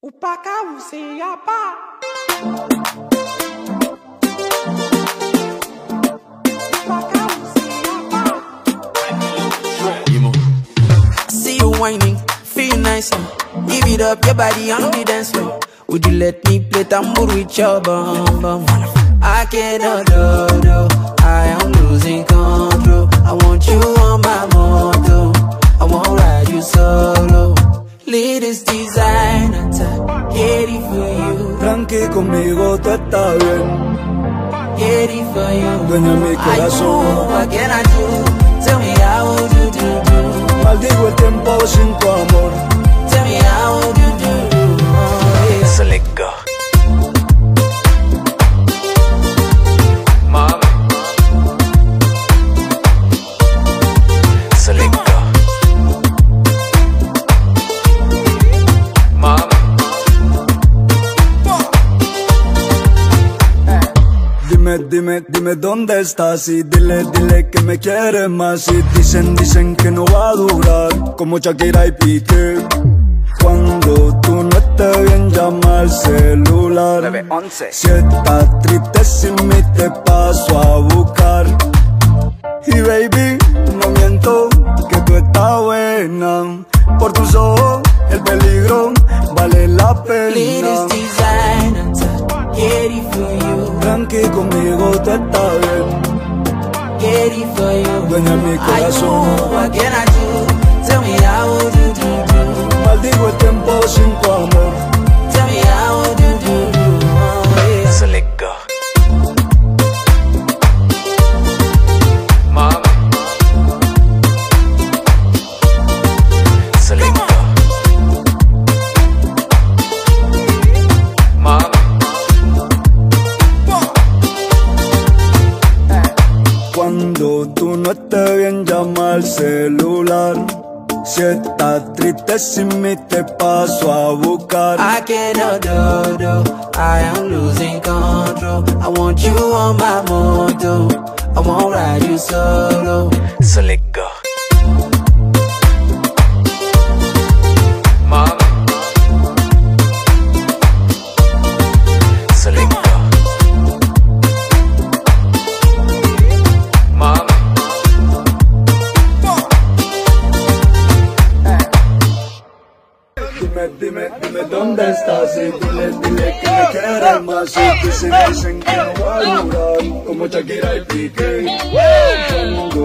See you whining, feel nice, give it up your body on the dance floor. Would you let me play tambour with your bum bum? I cannot do, I am losing control. I want you on my moto, I won't ride you solo. Latest designer, get it for you. Tranqui conmigo, tú estás bien. Get it for you. Dueña mi corazón. What can I do? Tell me how would you do? Maldigo el tiempo sin tu amor. Tell me how would you do? Oh, yeah. So let go. Mami. So let go. Mami. Dime dónde estás y dile que me quieres más. Y dicen que no va a durar, como Shakira y Piqué. Cuando tú no estés bien, llama al celular. 911. Si estás triste sin mí, te paso a buscar. Y baby, no miento, que tú estás buena. Por tus ojos, el peligro vale la pena. Latest designer, get it for you. Tranqui conmigo, tú estás bien. Get it for you. Dueña mi corazón. What can I do? Tell me how would you do? Maldigo el tiempo sin tu amor. Tell me how would you do? Oh, yeah. So let go. Mami. So let go. Mami. Cuando tú no estés bien, llama al celular. Si estás triste sin mí, te paso a buscar. I cannot do, I am losing control. I want you on my moto, I won't ride you solo. So let go. Mami. So let go. Mami. Dime dónde estás y dile que me quieres más. Y dicen que no va a durar, como Shakira y Piqué.